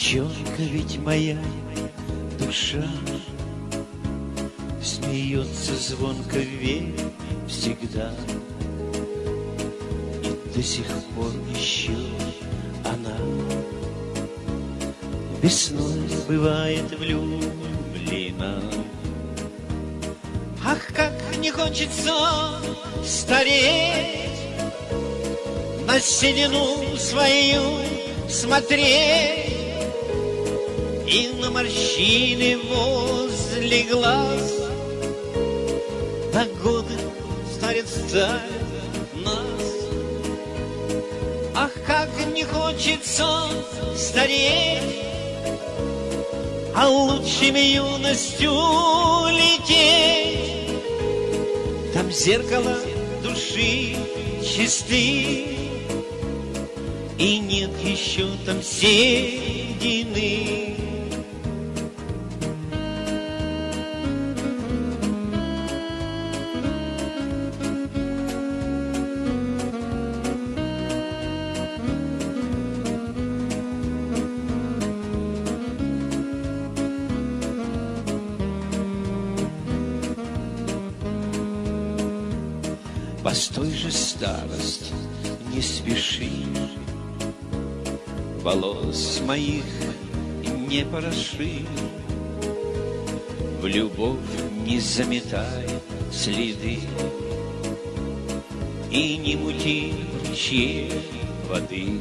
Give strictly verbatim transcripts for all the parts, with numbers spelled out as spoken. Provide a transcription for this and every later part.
Девчонка ведь моя душа смеется звонко ведь всегда. И до сих пор еще она весной бывает влюблена. Ах, как не хочется стареть, на седину свою смотреть и на морщины возле глаз. На годы старят, старят нас. Ах, как не хочется стареть, а лучшими юностью лететь. Там зеркало души чисты, и нет еще там седины. Постой же, старость, не спеши, волос моих не пороши, в любовь не заметай следы и не мути в ручье воды.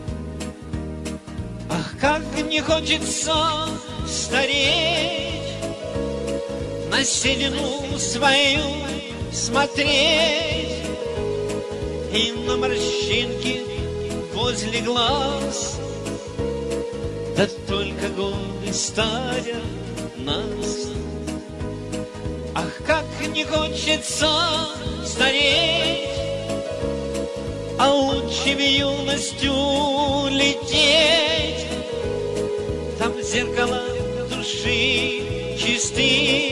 Ах, как не хочется стареть, на седину свою смотреть и на морщинки возле глаз. Да только годы старят нас. Ах, как не хочется стареть, а лучше в юностью лететь. Там зеркала души чисты,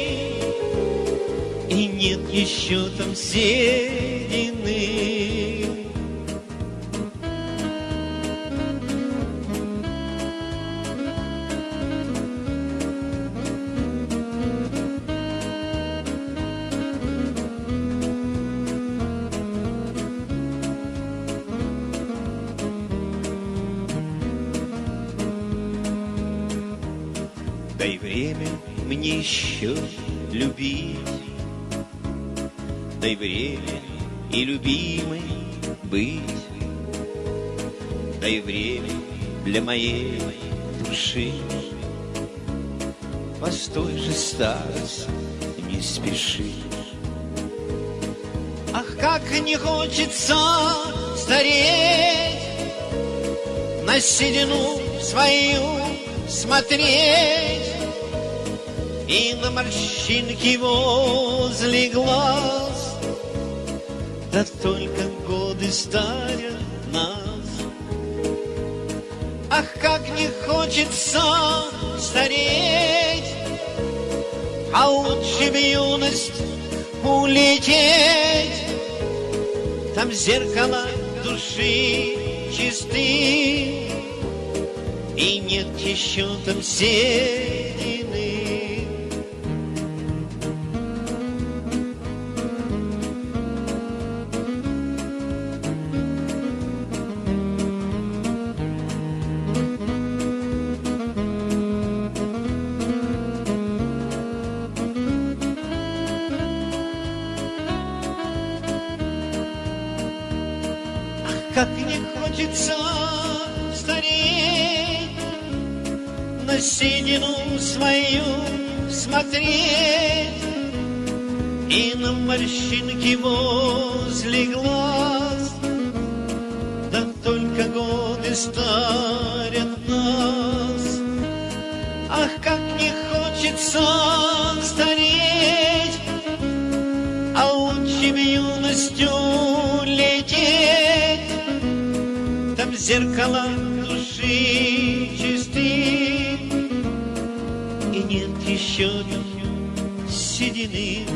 и нет еще там седины. Дай время мне еще любить, дай время и любимой быть, дай время для моей души. Постой же, старость, не спеши. Ах, как не хочется стареть, на седину свою смотреть и на морщинки возле глаз. Да только годы старят нас. Ах, как не хочется стареть, а лучше в юность улететь. Там зеркало души чисты, и нет еще там седины. Ах, как не хочется стареть, на седину свою смотреть и на морщинки возле глаз. Да только годы старят нас. Ах, как не хочется стареть, а лучше в юностью лететь. Там зеркала души чисты, и нет еще седины.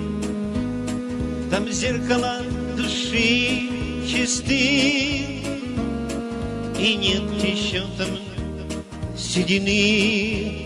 Там зеркала души чисты, и нет еще там седины. седины,